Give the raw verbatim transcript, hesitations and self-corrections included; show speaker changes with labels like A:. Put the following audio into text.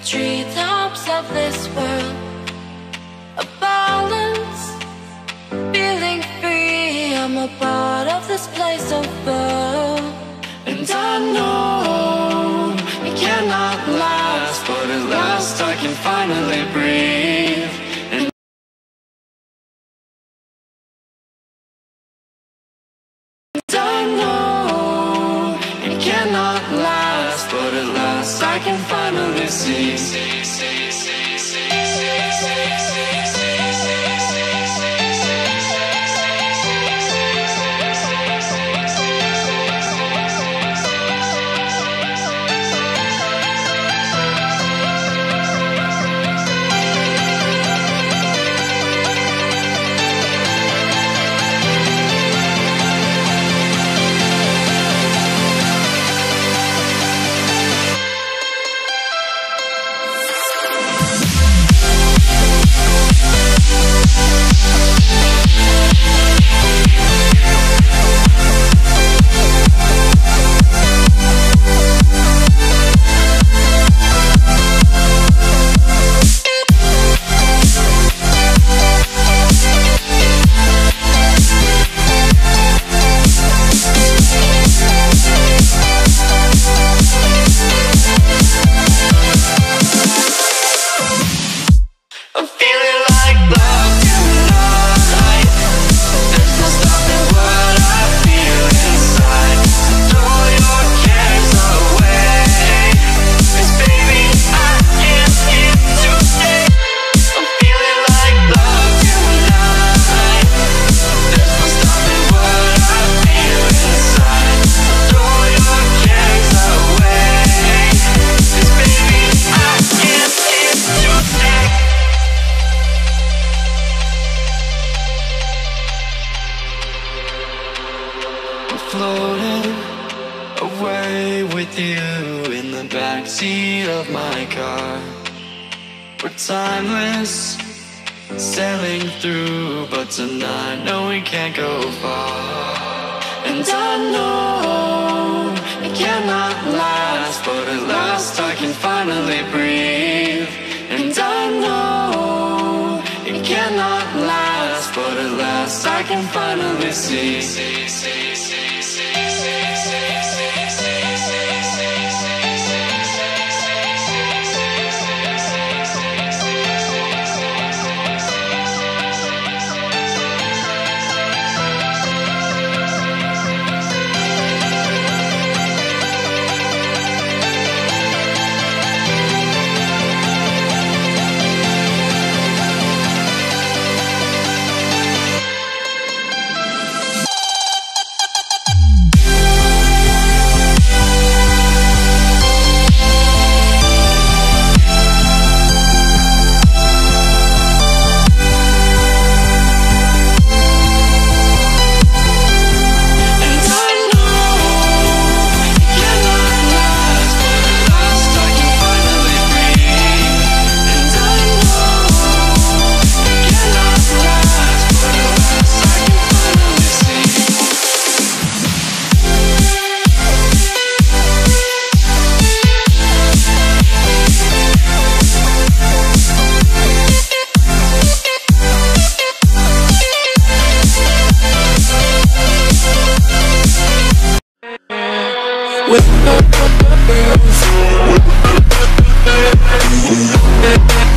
A: treetops of this world, a balance, feeling free. I'm a part of this place of birth. And I know it cannot last, but at last I can finally breathe. And I know it cannot last, but at last I can finally see. Floating away with you in the backseat of my car. We're timeless, sailing through, but tonight, no, we can't go far. And I know it cannot last, but at last I can finally breathe. And I know it cannot last, but at last I can finally see. With